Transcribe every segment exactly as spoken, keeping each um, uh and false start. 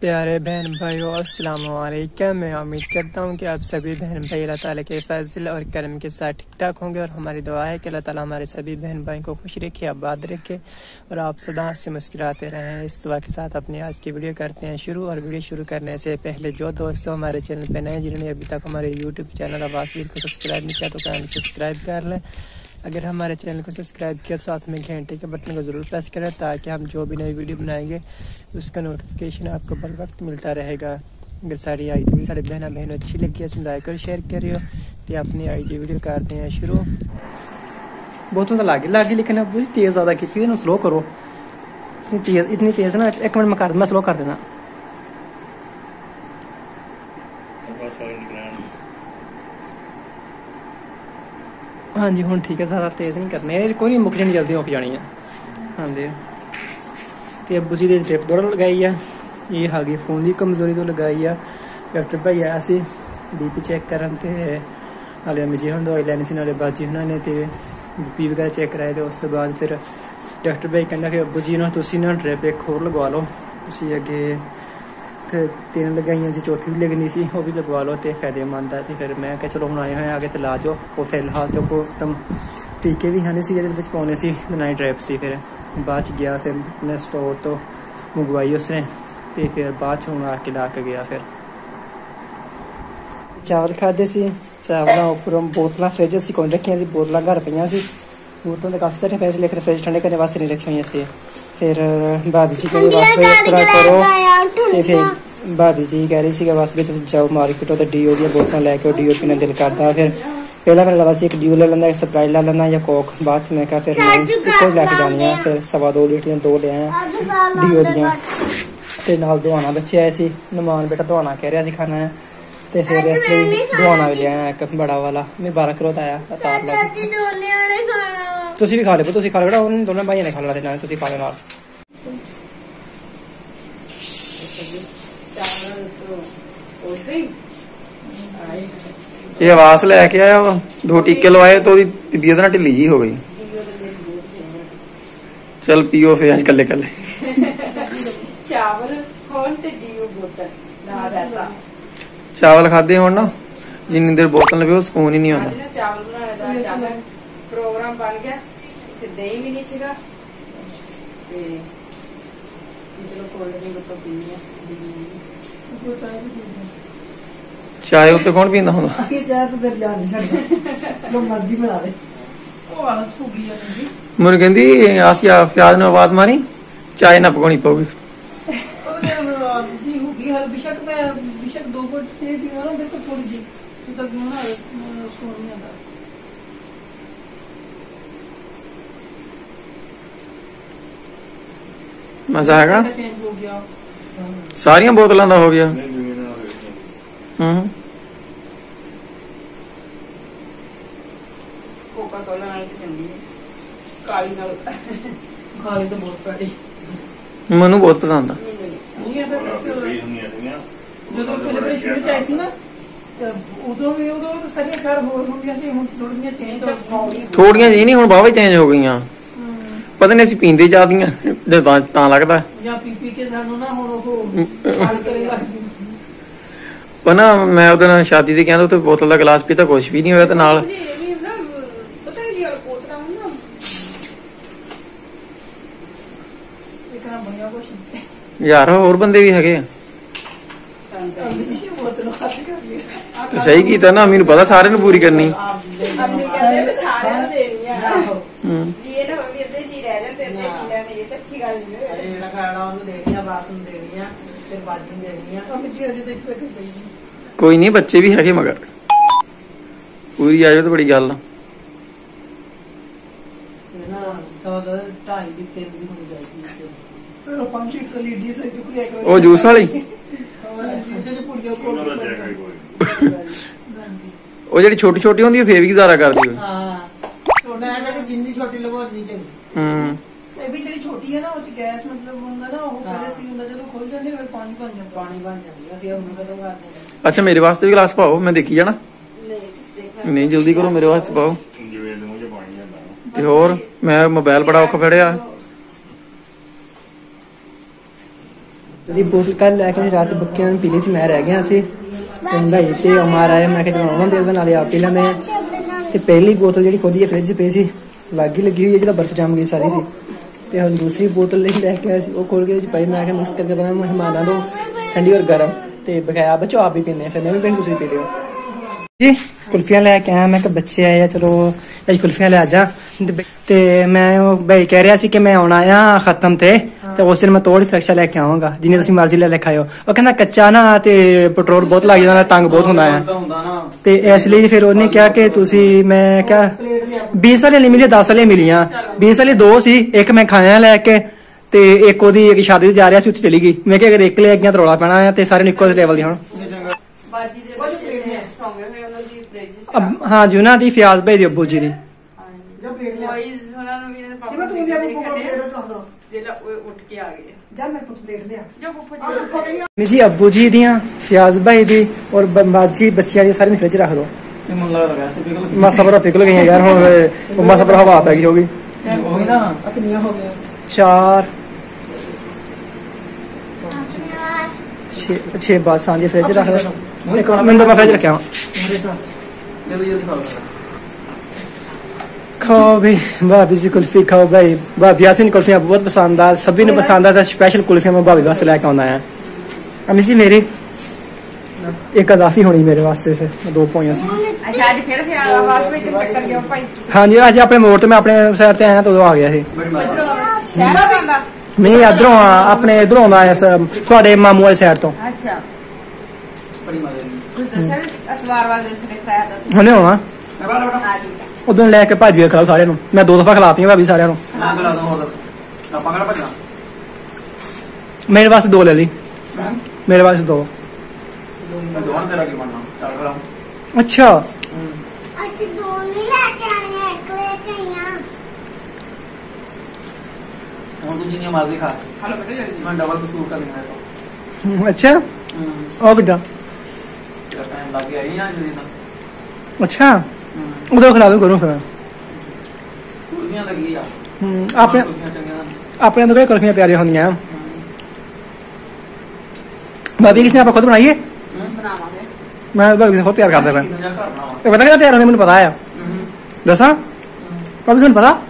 प्यारे बहन भाइयों अस्सलाम वालेकुम। मैं उम्मीद करता हूँ कि आप सभी बहन भाई अल्लाह ताला के फजल और करम के साथ ठीक ठाक होंगे और हमारी दुआ है कि अल्लाह ताला हमारे सभी बहन भाई को खुश रखे, आबाद रखे और आप सदा से मुस्कुराते रहें। इस दुआ के साथ अपनी आज की वीडियो करते हैं शुरू। और वीडियो शुरू करने से पहले जो दोस्तों हमारे चैनल पर नए जिन्होंने अभी तक हमारे यूट्यूब चैनल आवाज़ को सब्सक्राइब नहीं किया तो काइंडली सब्सक्राइब कर लें। अगर हमारे चैनल को सब्सक्राइब किया तो साथ में घंटे के बटन को ज़रूर प्रेस करें ताकि हम जो भी नई वीडियो बनाएंगे उसका नोटिफिकेशन आपको बर वक्त मिलता रहेगा। अगर सारी आई थी सारी बहना बहनों अच्छी लगी है लाइक और शेयर करियो तो अपनी आई थी वीडियो करते हैं शुरू। बोतल तो लागी लागी लेकिन अब तेज़ ज़्यादा की थी, स्लो करो। इतनी तेज़ इतनी तेज़ ना, एक मिनट में कर मैं स्लो कर देना। हाँ जी हूँ ठीक है, ज़्यादा तेज़ नहीं करने, कोई नहीं मुक जानी जल्दी मुक जानी है। हाँ जी तो अबू जी ने ड्रिप दौड़ लगाई है, ये आ गई फोन की कमजोरी तो लगाई है। डॉक्टर भाई आया सी बी पी चेक करन ते नाले अम्मी जी हम दवाई लैनी सी, नाले बाजी उन्होंने तो बी पी वगैरह चेक कराए। तो उस तो बाद फिर डॉक्टर भाई कहना कि अबू जी ना तुसी ना ड्रिप एक होर लगवा लो, तुसी अगे फिर तीन लगाइया सी, चौथी भी लगनी सी वो भी लगवा लो तो फायदेमंद है। तो फिर मैं क्या चलो हम आए हुए आगे तो ला जाओ। और फिलहाल तो को तुम टीके भी है नहीं सी जो पाने सी, नाई ड्रिप सी। फिर बाद च गया फिर मैं स्टोर तो मंगवाई उसने तो फिर बाद हूँ आके ला के गया। फिर चावल खाते सी, चावलों उपर बोतल फ्रिज असी कौन रखिया सी, बोतल घर पईयां सी, बोतलों के काफ़ी सारे पैसे लेकर फ्रिज ठंडे करने वास्ते नहीं रखी हुई सी। फिर भाभी जी कह बस इस तरह करो तो फिर भाभी जी कह रही थी बस भी तुम जाओ मार्केट तो डी ओ दी बोतल लैके डी ओ पीने दिल करता। फिर पहला मेरा लगा एक डी ओ ले लेना, एक स्प्राइट ले लेना या कोक। बाद में क्या फिर इको लैके जानी है। फिर सवा दो लीटर दो ले आए डी ओ दियाँ तो नाल दवाना बच्चे आए सी, नमान बेटा दवाना कह रहा खाना है तो फिर इसलिए दवाना भी लिया एक बड़ा वाला मैं बारह किलो का आया तार ला। तुसी भी खा लो, तुसी खा लो, उन दोनों भाइयों ने खा ला देना, तुसी खा लो नाल। ये आवास लैके आया दो टीके लवाए तो तबीयत ना ढिली जी हो गई। चल पियो फिर अज कले कले चावल खाते हो ना जिन्नी देर बोतल पियो सुकून ही नहीं आता। प्रोग्राम बन गया दही भी नहीं सीगा चाय उत्ते कौन पींदा हुंदा? मुझे कहंदी आसिया प्याज ने आवाज मारी चाय ना पकानी पऊगी। मजा आएगा सारिया बोतलों का हो गया। हम्म कोका कोला नाल की चंगी है, काली नाल काली तो बहुत प्यारी मनु बहुत पसंद है। ਜਦੋਂ ਪਹਿਲੇ ਸ਼ੁਰੂ ਚ ਆਈ ਸੀ ਨਾ ਉਦੋਂ ਵੀ ਉਦੋਂ ਤਾਂ ਸਾਰੀਆਂ ਕਾਰ ਹੋਰ ਹੁੰਦੀਆਂ ਸੀ, ਹੁਣ ਥੋੜੀਆਂ ਚੇਂਜ ਹੋ ਥੋੜੀਆਂ ਜੀ ਨਹੀਂ ਹੁਣ ਬਾਵਾ ਚੇਂਜ ਹੋ ਗਈਆਂ। ਪਤਾ ਨਹੀਂ ਅਸੀਂ ਪੀਂਦੇ ਜਾਂਦੀਆਂ ਜਦੋਂ ਤਾਂ ਲੱਗਦਾ ਜਾਂ ਪੀ ਪੀ ਕੇ ਸਾਨੂੰ ਨਾ ਹੁਣ ਉਹ ਹਾਲ ਕਰੇ ਲੱਗਦੀ। ਪਰ ਨਾ ਮੈਂ ਉਹਦੇ ਨਾਲ ਸ਼ਾਦੀ ਤੇ ਕਹਿੰਦਾ ਉੱਥੇ ਬੋਤਲ ਦਾ ਗਲਾਸ ਪੀਤਾ ਕੁਛ ਵੀ ਨਹੀਂ ਹੋਇਆ ਤੇ ਨਾਲ यार और बंदे भी है तो सही की था ना, मैनू पता सारे पूरी करनी। कोई नहीं बच्चे भी है मगर पूरी आ जाओ तो बड़ी गल। ਉਹ ਜੂਸ ਵਾਲੀ ਉਹ ਜਿਹੜੀ ਛੋਟੀ ਛੋਟੀ ਹੁੰਦੀ ਫੇਰ ਵੀ ਗੁਜ਼ਾਰਾ ਕਰਦੀ ਹੋਵੇ। ਹਾਂ ਮੈਂ ਕਹਿੰਦਾ ਜਿੰਨੀ ਛੋਟੀ ਲਵਾਉਣੀ ਚਾਹੀਦੀ। ਹੂੰ ਤੇ ਵੀ ਜਿਹੜੀ ਛੋਟੀ ਹੈ ਨਾ ਉਹ ਚ ਗੈਸ ਮਤਲਬ ਹੁੰਦਾ ਨਾ ਉਹ ਪਹਿਲੇ ਸੀ ਹੁੰਦਾ ਜਦੋਂ ਖੁੱਲ ਜਾਂਦੇ ਫਿਰ ਪਾਣੀ ਬਣ ਜਾਂਦਾ ਪਾਣੀ ਬਣ ਜਾਂਦਾ ਅਸੀਂ ਉਹਨੂੰ ਕਦੋਂ ਕਰਦੇ। ਅੱਛਾ ਮੇਰੇ ਵਾਸਤੇ ਵੀ ਗਲਾਸ ਪਾਓ, ਮੈਂ ਦੇਖੀ ਜਾਣਾ। नहीं जल्दी करो मेरे वास्ते पाओ। ते होर मैं मोबाइल बड़ा औखा फड़िया। ਦੀ ਬੋਤਲ ਕੱਲ ਲੈ ਕੇ ਰਾਤ ਬੱਕੀਆਂ ਨੇ ਪੀ ਲਈ ਸੀ, ਮੈਂ ਰਹਿ ਗਿਆ ਸੀ ਭਾਈ ਤੇ ਉਮਾਰ ਆਇਆ, ਮੈਂ ਕਿਹਾ ਚਲੋ ਉਹਨਾਂ ਦੇ ਉਹਦੇ ਨਾਲ ਆਪ ਪੀ ਲੈਂਦੇ ਆ। ਤੇ ਪਹਿਲੀ ਬੋਤਲ ਜਿਹੜੀ ਖੋਲੀ ਹੈ ਫ੍ਰਿਜ ਪਈ ਸੀ, ਲੱਗ ਹੀ ਲੱਗੀ ਹੋਈ ਹੈ, ਜਿਹੜਾ ਬਰਫ਼ ਜੰਮ ਗਈ ਸਾਰੀ ਸੀ। ਤੇ ਹੁਣ ਦੂਸਰੀ ਬੋਤਲ ਲਈ ਲੈ ਕੇ ਆਇਆ ਸੀ, ਉਹ ਖੋਲ ਕੇ ਭਾਈ ਮੈਂ ਕਿਹਾ ਮਿਕਸ ਕਰਕੇ ਬਣਾ ਮਹਿਮਾਨਾਂ ਦੋ ਠੰਡੀ ਔਰ ਗਰਮ, ਤੇ ਬਕਾਇਆ ਬੱਚੋ ਆਪ ਵੀ ਪੀਂਦੇ, ਫਿਰ ਮੈਂ ਵੀ ਪੀਣੀ ਤੁਸੀਂ ਪੀ ਲਿਓ ਜੀ। ਕੁਲਫੀਆਂ ਲੈ ਕੇ ਆਇਆ, ਮੈਂ ਕਿਹਾ ਬੱਚੇ ਆਏ ਆ ਚਲੋ ਅੱਜ ਕੁਲਫੀਆਂ ਲੈ ਜਾ। ਤੇ ਮੈਂ ਉਹ ਭਾਈ ਕਹਿ ਰਿਹਾ ਸੀ ਕਿ ਮੈਂ ਆਉਣਾ ਆ ਖਤਮ ਤੇ ਤੇ ਉਸ ਦਿਨ ਮੈਂ ਤੋੜ ਫਰੈਕਸ਼ਾ ਲੈ ਕੇ ਆਵਾਂਗਾ, ਜਿੰਨੀ ਤੁਸੀਂ ਮਰਜ਼ੀ ਲੈ ਲੈ ਖਾਇਓ। ਉਹ ਕਹਿੰਦਾ ਕੱਚਾ ਨਾ ਤੇ ਪੈਟਰੋਲ ਬਹੁਤ ਲੱਗ ਜਾਂਦਾ, ਤੰਗ ਬਹੁਤ ਹੁੰਦਾ ਆ, ਤੇ ਇਸ ਲਈ ਫਿਰ ਉਹਨੇ ਕਿਹਾ ਕਿ ਤੁਸੀਂ, ਮੈਂ ਕਿਹਾ बीस वाले नहीं मिली, दस वाले मिलियां। बीस वाले दो सी, एक मैं खाया लैके ते एक ओदी एक शादी ते जा रहा सी, उत्थे चली गई। मैं अगर एक ले गया तो रौला पैना है, ते सारे इक्को लेवल दी हुण। अब हाँ जी उन्हां दी फयाज भाई दी अब्बू जी दी जी अब्बू जी दियां फयाज भाई दी और बाजी बच्चियां दी सारी फ्रिज रख दो। मासा बड़ा पिघल गई यार, हूँ मासा बड़ा हवा पै गई होगी। चार छे बस हाँ जी फ्रिज रख दो, एक मिनट मैं फ्रिज रखा खाओ भाई। भाभी जी कुल्फी खाओ भाई, भाभी यासिन कुल्फियाँ बहुत पसंद आ, सभी ने पसंद आता। स्पेशल कुल्फियाँ मैं भाभी वास्ते लैके आना है। अम्मी जी मेरी एक अजाफी होनी मेरे वास्ते, फिर दो पोइयां सी। हाँ जी अज अपने मोड़ ते मैं अपने साइड ते आया तो आ गया सी। मैं इधरों अपने इधरों आया थोड़े मामू वाली साइड तो हुणे होना उदों लैके भाजी खिलाओ सारे, मैं दो दफा खिलाती भाभी सारे। मेरे वास्ते दो ले ली, मेरे वास्ते दो। अच्छा अच्छा अच्छा उधर खिला दो करूँ फिर अपने अपने तो कुल्फियाँ प्यारी होंगी। भाभी किसने आप खुद बनाइए? मैं भाभी खुद तैयार करता मैं पता क्या तैयार होने, मैंने पता है दसा भाभी तुम पता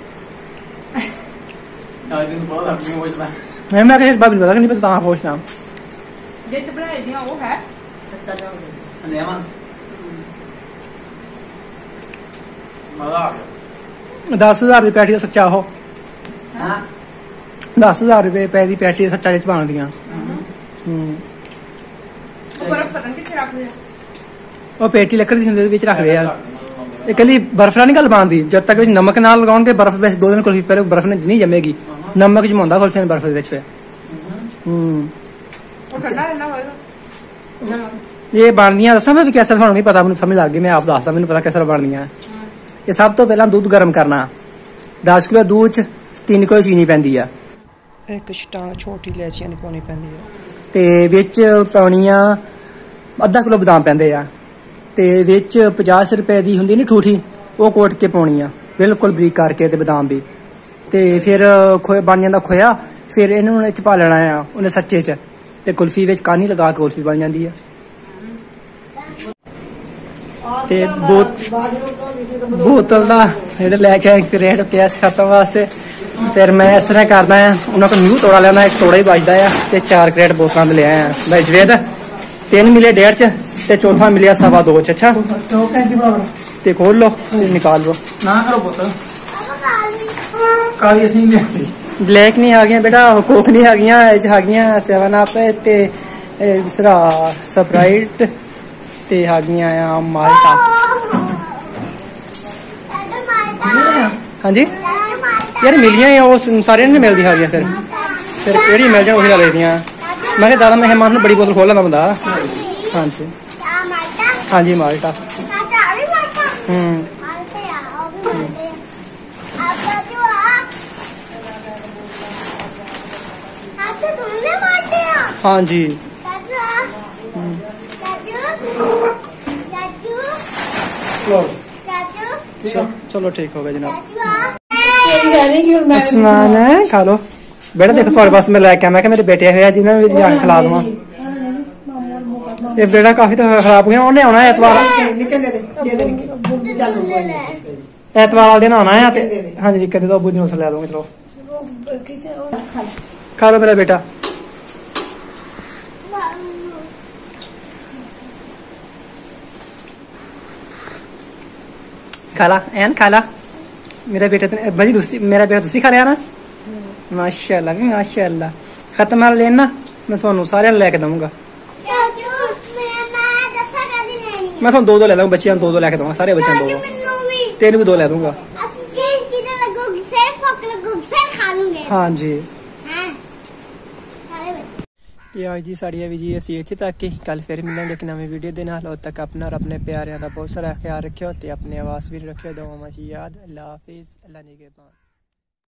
मैं कह भाभी पता नहीं पता पूछना दस हजार रुपये पैटी सच्चा हो, दस हजार रुपये रुपए की पैटी सच्चा जिच बन दियां। वो पेटी लकड़ी की रख दे यार, कली बर्फ नहीं गल बनती जब तक नमक नाल लगाओगे बर्फ वैसे दो दिन कुल्फी पर बर्फ नहीं जमेगी, नमक जमांदा कुल्फी बर्फ फिर ये बनदियां दसा मैं भी कैसे थोड़ा नहीं पता, मैंने समझ लग गई, मैं आप दसदा मैंने पता कैसे बनदियां। ये सब तो पहला दूध गर्म करना, दस किलो दूध च तीन किलो चीनी पैंदी है, एक छटांग छोटी इलायचियां दी पाउणी पैंदी है, ते विच पाउणियां अद्धा किलो बादाम पैंदे आ, ते विच पचास रुपए दी हुंदी नी ठूठी वो कोट के पाउणी आ बिल्कुल बरीक करके, ते बादाम भी, ते फिर खोया बन जांदा खोया, फिर इन्हूं इच पा लेना आ उन्हें सच्चे च, ते कुल्फी विच कानी लगा के कुल्फी बन जांदी है। ते बोतल का जेह्ड़ा लैके रेट गैस खत्म वास्ते फिर मैं इस तरह करदा है, उन्होंने को न्यू तोड़ा लेना, एक तोड़ा ही बचदा है, ते चार क्रेट बोतलों ले आया भाई जवेद, तीन मिले डेढ़ च ते चौथा मिलिया सवा दो च। अच्छा ते खोल लो निकाल लो ना करो बोतल काली असली नहीं ब्लैक नहीं आ गया बेटा, कोक नहीं आ गया, आ गया सेवन अप ते दूसरा स्प्राइट ते आ गया माल्टा। हाँ जी यार मिलिया वो सारे नहीं मिलती आ गया, फिर फिर केड़ी मिल जाए वही ले दियां। मैं ज्यादा मेहमान बड़ी बोतल खोल लेंदा बंदा। हाँ जी हाँ जी माल्टा। हम्म हाँ जी चलो ठीक हो गया जनाब, सामान है खा लो। बेटा देखो थोड़े वास्ते मैं लैके मैं मेरे बेटे हुए जिन्हें भी जान खिला दूंगा ये बेटा काफी तो खराब हो गया उन्हें आना है एतवार एतवार वाले दिन आना है हाँ जी कदे तो अबू जी ले लूंगे चलो खा लो मेरा बेटा खाला एन खाला मेरा बेटा भाजी दूसरी मेरा बेटा दूसरी खा लिया ना माशाल्लाह माशाल्लाह खत्म है लेना मैं थानू सारे लेके दूंगा मैं थानू दो दो ले दूंगा बच्चियां दो दो लेके दूंगा सारे बच्चों दो तेन भी दो ले दूंगा हाँ जी ਤੇ ਅੱਜ ਦੀ ਸਾਡੀ ਇਹ ਵੀ ਜੀ ਅਸੀਂ ਇੱਥੇ ਤੱਕ ਹੀ ਕੱਲ ਫਿਰ ਮਿਲਾਂਗੇ ਇੱਕ ਨਵੀਂ ਵੀਡੀਓ ਦੇ ਨਾਲ। ਉਦ ਤੱਕ ਆਪਣਾ ਔਰ ਆਪਣੇ ਪਿਆਰਿਆਂ ਦਾ ਬਹੁਤ ਸਾਰਾ ਖਿਆਲ ਰੱਖਿਓ ਤੇ ਆਪਣੇ ਆਵਾਜ਼ ਵੀ ਰੱਖਿਓ। ਦੁਆਵਾਂ 'ਚ ਯਾਦ। ਅੱਲਾ ਹਾਫਿਜ਼। ਅੱਲਾ ਨਿਗਹਿਬਾਨ।